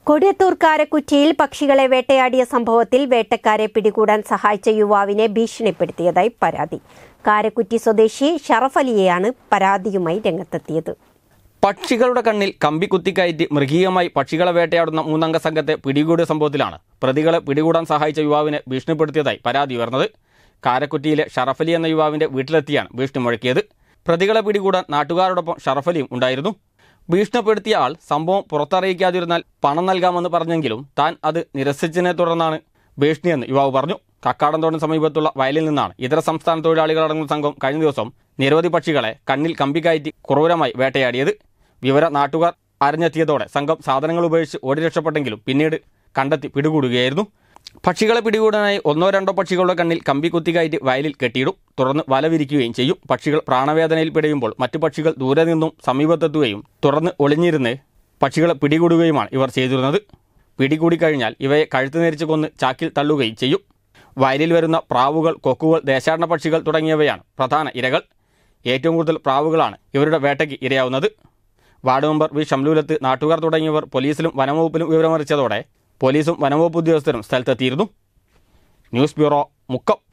കൊടിയത്തൂർ കാരക്കുറ്റിയിൽ പക്ഷികളെ വേട്ടയാടിയ സംഭവത്തിൽ വേട്ടക്കാരെ പിടികൂടാൻ സഹായിച്ച യുവാവിനെ ഭീഷണിപ്പെടുത്തിയതായി പരാതി. കാരക്കുറ്റി സ്വദേശി ഷറഫ് അലിയെയാണ് പരാതിയുമായി രംഗത്തെത്തിയത്. പക്ഷികളുടെ കണ്ണിൽ കമ്പി കുത്തിക്കയറ്റി മൃഗീയമായി പക്ഷികളെ വേട്ടയാടുന്ന മൂന്നംഗ സംഘത്തെ പിടികൂടിയ സംഭവത്തിലാണ് പ്രതികളെ പിടികൂടാൻ സഹായിച്ച യുവാവിനെ ഭീഷണിപ്പെടുത്തിയതായി പരാതി ഉയർന്നത്. കാരക്കുറ്റിയിലെ ഷറഫ് അലി എന്ന യുവാവിന്റെ വീട്ടിലെത്തിയാണ് ഭീഷണി മുഴക്കിയത്. പ്രതികളെ പിടികൂടാൻ നാട്ടുകാരോടൊപ്പം ഷറഫ് അലിയും ഉണ്ടായിരുന്നു. ഭീഷണിപ്പെടുത്തിയ ആൾ സംഭവം പുറത്തറിയിക്കാതിരുന്നാൽ പണം നൽകാമെന്ന് പറഞ്ഞെങ്കിലും താൻ അത് നിരസിച്ചതിനെ തുടർന്നാണ് ഭീഷണിയെന്ന് യുവാവ് പറഞ്ഞു. കക്കാടന്തോടിന് സമീപത്തുള്ള വയലിൽ നിന്നാണ് ഇതര സംസ്ഥാന തൊഴിലാളികളടങ്ങുന്ന സംഘം കഴിഞ്ഞ ദിവസം നിരവധി പക്ഷികളെ കണ്ണിൽ കമ്പി കയറ്റി ക്രൂരമായി വേട്ടയാടിയത്. വിവരം നാട്ടുകാർ അറിഞ്ഞെത്തിയതോടെ സംഘം സാധനങ്ങൾ ഉപയോഗിച്ച് ഓടി രക്ഷപ്പെട്ടെങ്കിലും പിന്നീട് കണ്ടെത്തി പിടികൂടുകയായിരുന്നു. പക്ഷികളെ പിടികൂടാനായി ഒന്നോ രണ്ടോ പക്ഷികളുടെ കണ്ണിൽ കമ്പി കുത്തിക്കയറ്റി വയലിൽ കെട്ടിയിടും. തുടർന്ന് വല വിരിക്കുകയും ചെയ്യും. പക്ഷികൾ പ്രാണവേദനയിൽ പിടയുമ്പോൾ മറ്റു പക്ഷികൾ ദൂരെ നിന്നും സമീപത്തെത്തുകയും തുടർന്ന് ഒളിഞ്ഞിരുന്ന് പക്ഷികളെ പിടികൂടുകയുമാണ് ഇവർ ചെയ്തിരുന്നത്. പിടികൂടിക്കഴിഞ്ഞാൽ ഇവയെ കഴുത്ത് നേരിച്ച് കൊന്ന് ചാക്കിൽ തള്ളുകയും ചെയ്യും. വയലിൽ വരുന്ന പ്രാവുകൾ, കൊക്കുകൾ, ദേശാടന പക്ഷികൾ തുടങ്ങിയവയാണ് പ്രധാന ഇരകൾ. ഏറ്റവും കൂടുതൽ പ്രാവുകളാണ് ഇവരുടെ വേട്ടയ്ക്ക് ഇരയാവുന്നത്. വാർഡ് മെമ്പർ വി ഷംലൂലത്ത്, നാട്ടുകാർ തുടങ്ങിയവർ പോലീസിലും വനംവകുപ്പിലും വിവരമറിയിച്ചതോടെ പോലീസും വനംവകുപ്പ് ഉദ്യോഗസ്ഥരും സ്ഥലത്തെത്തിയിരുന്നു. News bureau, Mukkam.